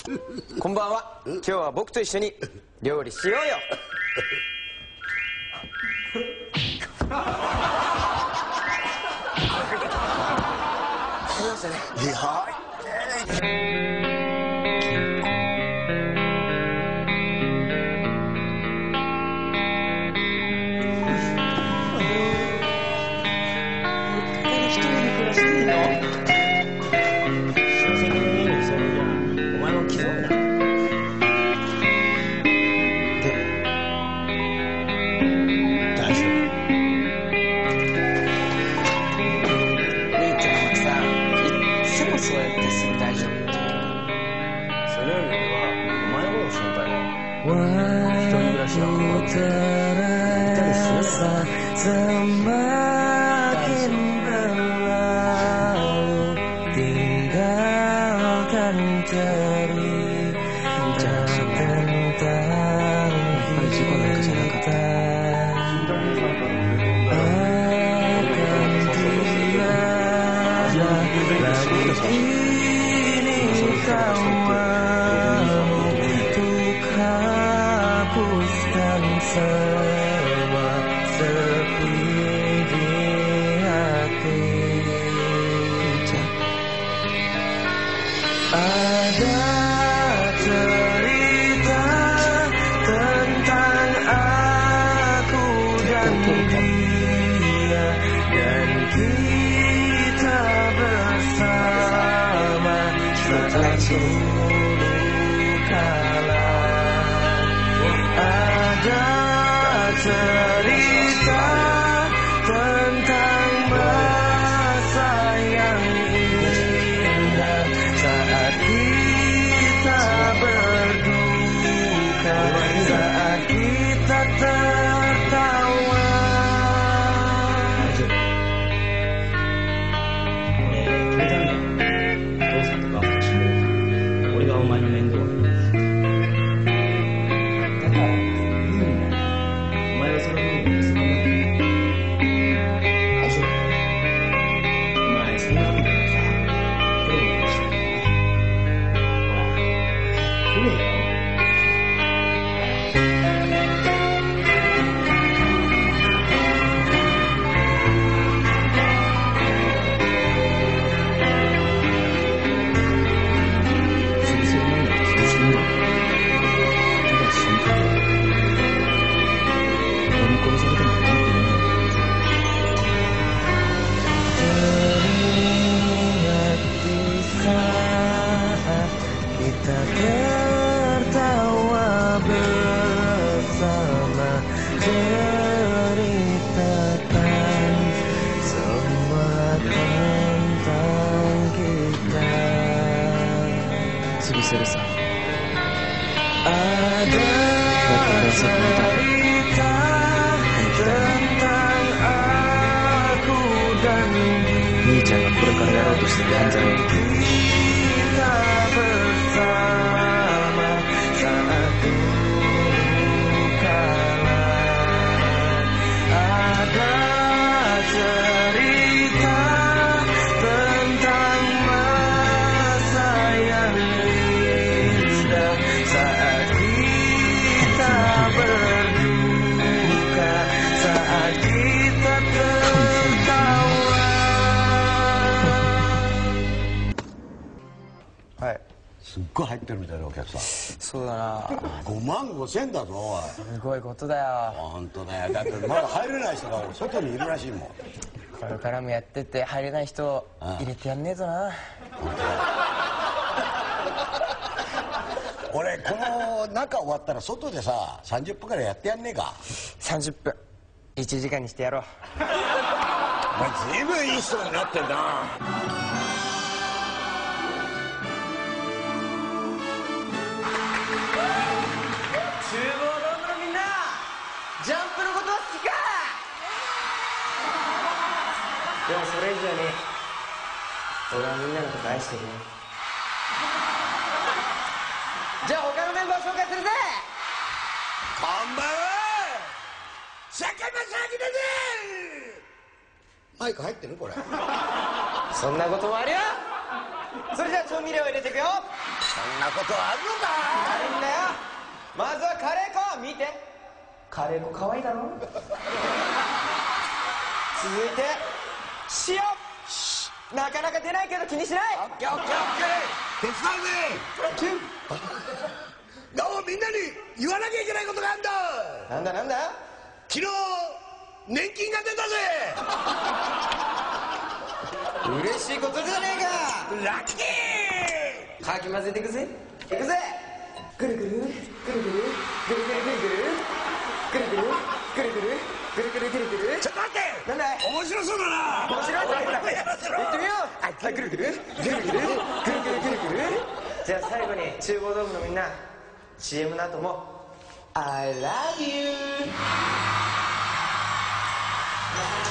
こんばんは。今日は僕と一緒に料理しようよ。食べましたね。 一人で暮らしていいの？親戚の家にそれじゃお前も刻むな。でも大丈夫。 兄ちゃんはさ、いっつもそうやってすぐ大丈夫って言う。 それより俺はお前のことが心配だ。一人暮らしは困る。いたりするの？兄ちゃんがこれからやろうとしてる犯罪をすっごい入ってるみたいなお客さん。 そうだな。 5万5千だぞおい。 すごいことだよ。 本当だよ。だってまだ入れない人が外にいるらしいもん。 これからもやってって入れない人を入れてやんねえとな。 本当だ。俺この中終わったら外でさ30分からやってやんねえか。 30分1時間にしてやろう。 お前ずいぶんいい人になってんな。 ジャンプのことは好きか。でもそれ以上に俺はみんなのこと愛してるよ。じゃあ他のメンバー紹介するぜ。 こんばんは、坂間さきだぜ。マイク入ってるこれ。 そんなこともあるよ。それじゃあ調味料を入れていくよ。 んなことあるのか。 あるんだよ。まずはカレー粉見て、カレー粉かわいいだろ。続いて塩、なかなか出ないけど気にしない。 オッケーオッケーオッケー、手伝うぜ。どうもみんなに言わなきゃいけないことがあるんだ。 なんだなんだ。 昨日年金が出たぜ。 嬉しいことじゃねえか。 ラッキー。 かき混ぜていくぜ。いくぜ。ぐるぐるぐるぐるぐるぐるぐるぐるぐるぐるぐるぐるぐるぐるぐるぐる。 ちょっと待って。 なんだい。 面白そうだな。 面白いぞ。行ってみよう。あ、ぐるぐるぐるぐるぐるぐるぐるぐるぐる。じゃあ最後に厨房ドームのみんな、 CM の後も I love you